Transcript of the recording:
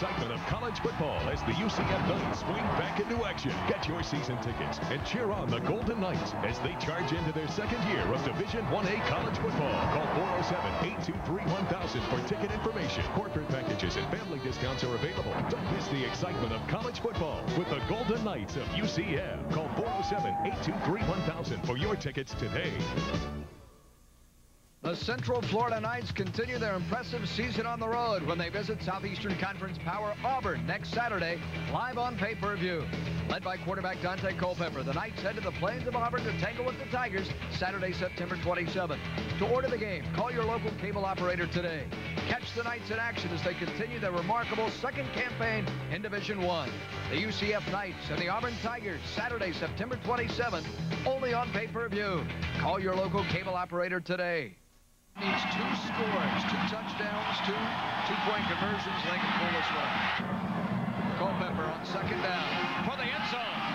excitement of college football as the UCF Knights swing back into action. Get your season tickets and cheer on the Golden Knights as they charge into their second year of Division 1A college football. Call 407-823-1000 for ticket information. Corporate packages and family discounts are available. Don't miss the excitement of college football with the Golden Knights of UCF. Call 407-823-1000 for your tickets today. The Central Florida Knights continue their impressive season on the road when they visit Southeastern Conference power Auburn next Saturday, live on pay-per-view. Led by quarterback Dante Culpepper, the Knights head to the plains of Auburn to tangle with the Tigers Saturday, September 27th. To order the game, call your local cable operator today. Catch the Knights in action as they continue their remarkable second campaign in Division 1. The UCF Knights and the Auburn Tigers, Saturday, September 27th, only on pay-per-view. Call your local cable operator today. Needs 2 scores, 2 touchdowns, 2 two-point conversions. They can pull this one. Culpepper on second down for the end zone.